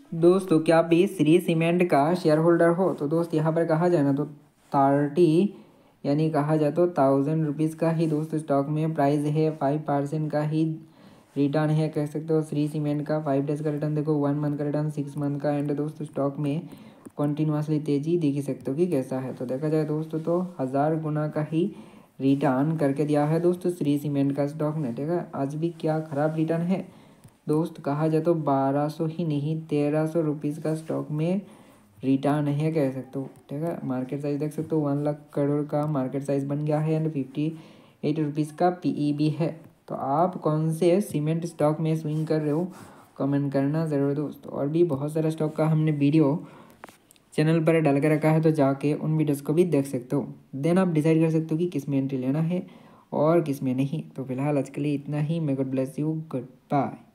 दोस्तों क्या आप भी श्री सीमेंट का शेयर होल्डर हो? तो दोस्त यहाँ पर कहा जाए ना तो 30 यानी कहा जाए तो 1000 रुपीज़ का ही दोस्त स्टॉक में प्राइस है, 5% का ही रिटर्न है कह सकते हो श्री सीमेंट का। 5 डेज का रिटर्न देखो, 1 मंथ का रिटर्न, 6 मंथ का, एंड दोस्तों स्टॉक में कंटिन्यूसली तेजी देख ही सकते हो कि कैसा है। तो देखा जाए दोस्तों तो 1000 गुना का ही रिटर्न करके दिया है दोस्तों श्री सीमेंट का स्टॉक ने, ठीक है। आज भी क्या खराब रिटर्न है दोस्त, कहा जाए तो 1200 ही नहीं 1300 रुपीज़ का स्टॉक में रिटर्न है कह सकते हो, ठीक है। मार्केट साइज देख सकते हो 1 लाख करोड़ का मार्केट साइज बन गया है एंड 58 रुपीज़ का पीई भी है। तो आप कौन से सीमेंट स्टॉक में स्विंग कर रहे हो, कमेंट करना ज़रूर दोस्तों। और भी बहुत सारा स्टॉक का हमने वीडियो चैनल पर डाल के रखा है, तो जाके उन वीडियोस को भी देख सकते हो। देन आप डिसाइड कर सकते हो कि किस में एंट्री लेना है और किस में नहीं। तो फिलहाल आज के लिए इतना ही। May God bless you, good bye.